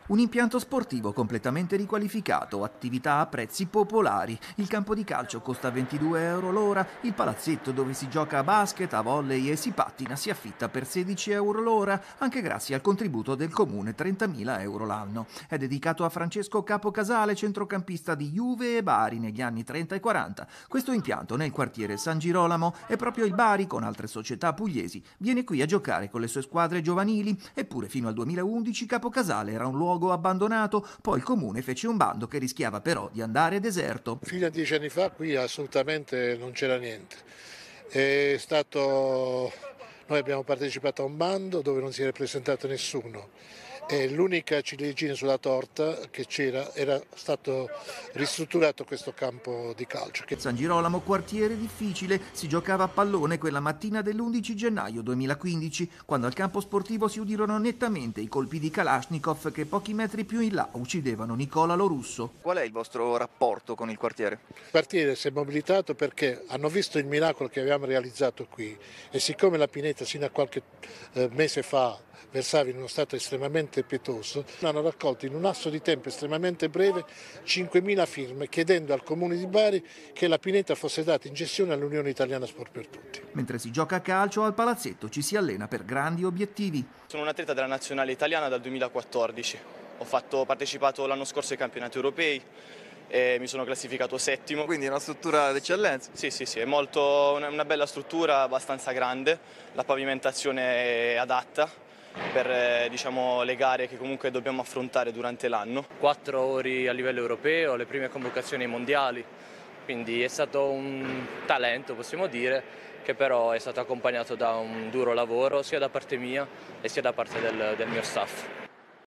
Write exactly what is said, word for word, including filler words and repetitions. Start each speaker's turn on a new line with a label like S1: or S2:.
S1: Un impianto sportivo completamente riqualificato, attività a prezzi popolari. Il campo di calcio costa ventidue euro l'ora, il palazzetto dove si gioca a basket, a volley e si pattina si affitta per sedici euro l'ora, anche grazie al contributo del comune, trentamila euro l'anno. È dedicato a Francesco Capocasale, centrocampista di Juve e Bari negli anni trenta e quaranta. Questo impianto nel quartiere San Girolamo è proprio il Bari, con altre società pugliesi, viene qui a giocare con le sue squadre giovanili, eppure fino al duemilaundici Capocasale era un luogo abbandonato, poi il comune fece un bando che rischiava però di andare deserto.
S2: Fino a dieci anni fa qui assolutamente non c'era niente. È stato... Noi abbiamo partecipato a un bando dove non si era presentato nessuno e l'unica ciliegina sulla torta che c'era era stato ristrutturato questo campo di calcio.
S1: San Girolamo, quartiere difficile, si giocava a pallone quella mattina dell'undici gennaio duemilaquindici, quando al campo sportivo si udirono nettamente i colpi di Kalashnikov che pochi metri più in là uccidevano Nicola Lorusso.
S3: Qual è il vostro rapporto con il quartiere?
S2: Il quartiere si è mobilitato perché hanno visto il miracolo che abbiamo realizzato qui e siccome la pineta sino a qualche eh, mese fa versava in uno stato estremamente pietoso, hanno raccolto in un lasso di tempo estremamente breve cinquemila firme chiedendo al Comune di Bari che la pineta fosse data in gestione all'Unione Italiana Sport per Tutti.
S1: Mentre si gioca a calcio, al palazzetto ci si allena per grandi obiettivi.
S4: Sono un atleta della nazionale italiana dal duemilaquattordici. Ho fatto, partecipato l'anno scorso ai campionati europei e mi sono classificato settimo.
S3: Quindi è una struttura d'eccellenza?
S4: Sì, sì, sì, è molto, una, una bella struttura, abbastanza grande, la pavimentazione è adatta per eh, diciamo, le gare che comunque dobbiamo affrontare durante l'anno.
S5: Quattro ore a livello europeo, le prime convocazioni ai mondiali, quindi è stato un talento, possiamo dire, che però è stato accompagnato da un duro lavoro sia da parte mia e sia da parte del, del mio staff.